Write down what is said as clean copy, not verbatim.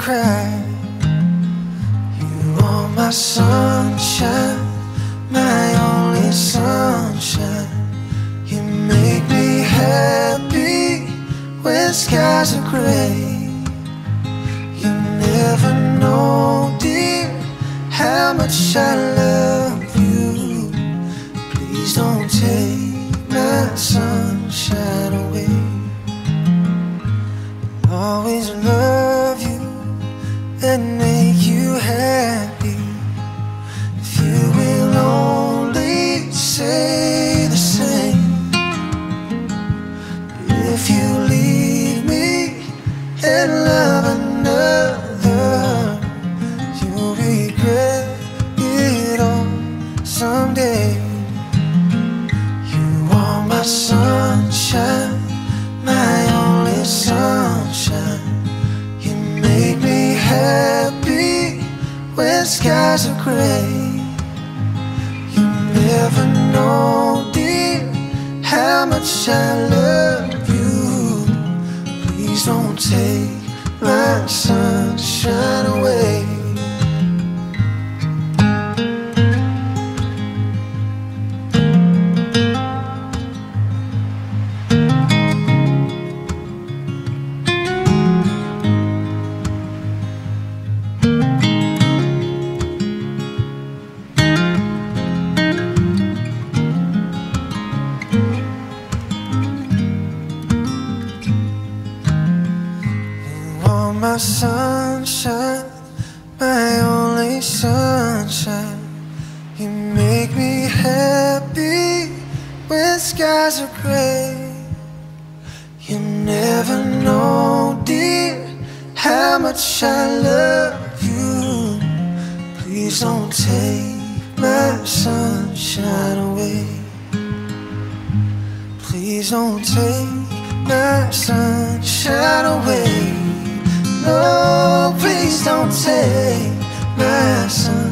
cry. You are my sunshine, my only sunshine. You make me happy when skies are gray. You never know, dear, how much I love you. Please don't take my sunshine away. I'll always love you and make you happy. If you will only say the same. If you leave me and love another, you'll regret it all someday. You are my sunshine, my only sunshine. You make me happy when skies are gray. You never know, dear, how much I love you. Please don't take my sunshine away. My sunshine, my only sunshine. You make me happy when skies are gray. You never know, dear, how much I love you. Please don't take my sunshine away. Please don't take my sunshine away. No, please don't take my sunshine.